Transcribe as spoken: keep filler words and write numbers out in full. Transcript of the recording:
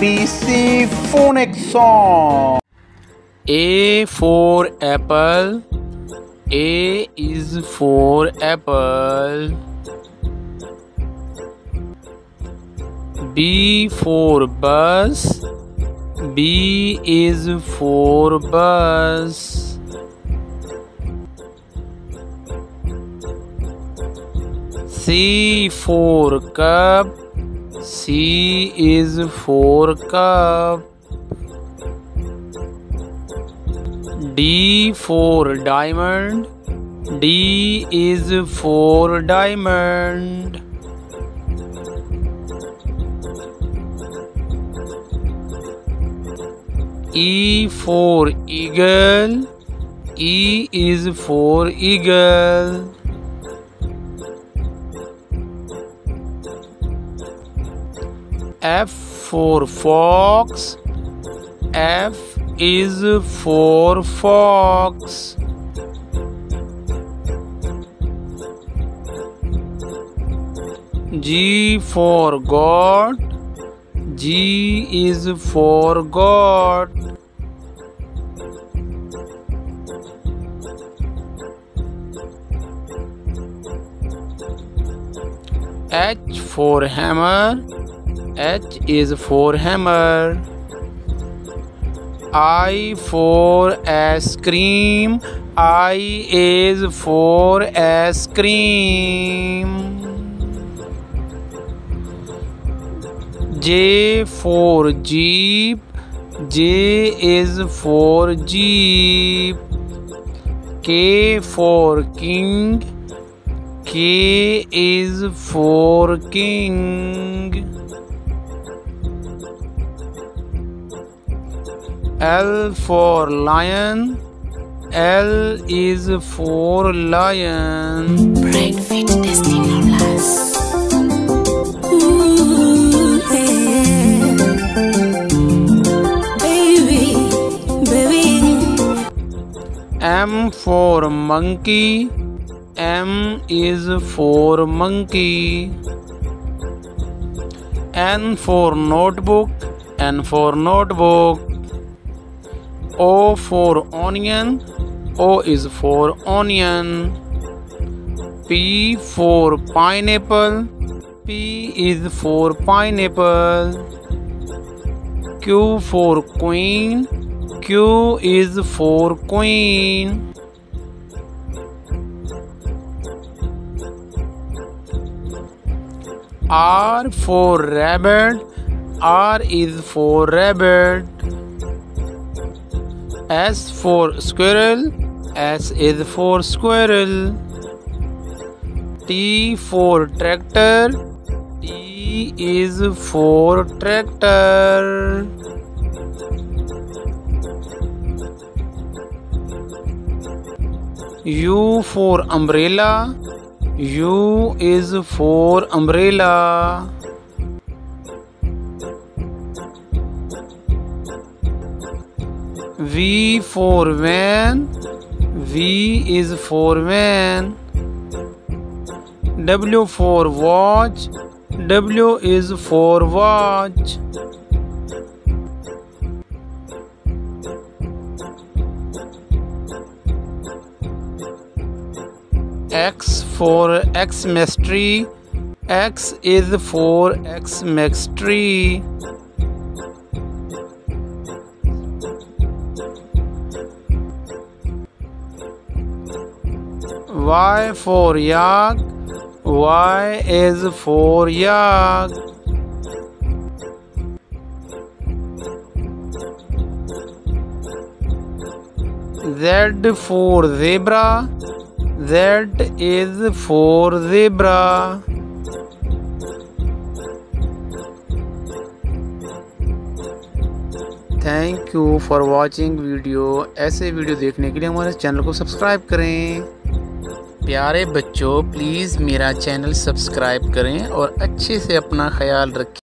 B C phonics song. A for apple. A is for apple. B for bus. B is for bus. C for cup. C is for cup. D for diamond. D is for diamond. E for eagle. E is for eagle. F for fox. F is for fox. G for goat. G is for goat. H for hammer. H is for hammer. I for ice cream. I is for ice cream. J for jeep. J is for jeep. K for king. K is for king. L for lion. L is for lion. Brain Fit Destiny Plus. Ooh, yeah. Baby, baby. M for monkey. M is for monkey. N for notebook. N for notebook. O for onion. O is for onion. P for pineapple. P is for pineapple. Q for queen. Q is for queen. R for rabbit. R is for rabbit. S for squirrel. S is for squirrel. T for tractor. T is for tractor. U for umbrella. U is for umbrella. V for van. V is for van. W for watch. W is for watch. X for Xmas tree. X is for Xmas tree. Y for yak. Y is for yak. Z for zebra. Z is for zebra. Thank you for watching video. ऐसे video देखने के लिए हमारे channel को subscribe करें। प्यारे बच्चों, please मेरा चैनल सब्सक्राइब करें और अच्छे से अपना ख्याल रखें।